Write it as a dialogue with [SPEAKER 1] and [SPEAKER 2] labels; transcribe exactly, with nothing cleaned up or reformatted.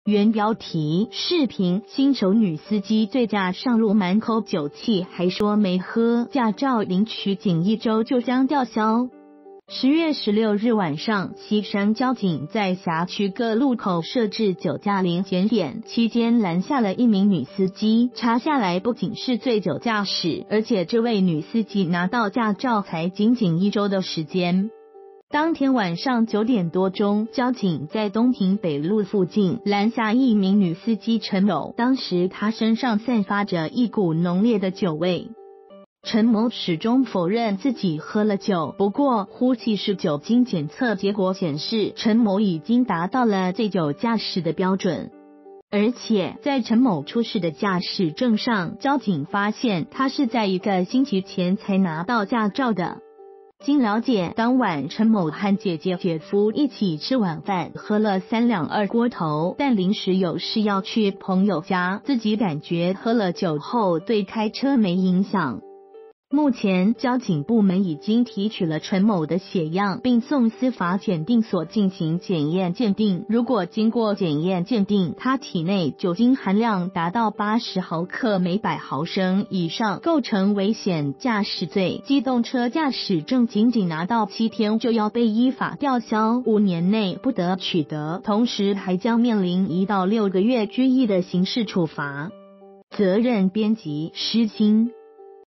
[SPEAKER 1] 原标题：视频新手女司机醉驾上路满口酒气，还说没喝，驾照领取仅一周就将吊销。十月十六日晚上，旗山交警在辖区各路口设置酒驾临检点，期间拦下了一名女司机，查下来不仅是醉酒驾驶，而且这位女司机拿到驾照才仅仅一周的时间。当天晚上九点多钟，交警在东平北路附近拦下一名女司机陈某，当时她身上散发着一股浓烈的酒味。陈某始终否认自己喝了酒，不过呼气式酒精检测结果显示，陈某已经达到了醉酒驾驶的标准。而且在陈某出示的驾驶证上，交警发现他是在一个星期前才拿到驾照的。经了解，当晚陈某和姐姐姐夫一起吃晚饭，喝了三两二锅头，但临时有事要去朋友家，自己感觉喝了酒后对开车没影响。目前交警部门已经提取了陈某的血样，并送司法检定所进行检验鉴定。如果经过检验鉴定，他体内酒精含量达到八十毫克每百毫升以上，构成危险驾驶罪，机动车驾驶证仅仅拿到七天就要被依法吊销，五年内不得取得，同时还将面临一到六个月拘役的刑事处罚。责任编辑：施清。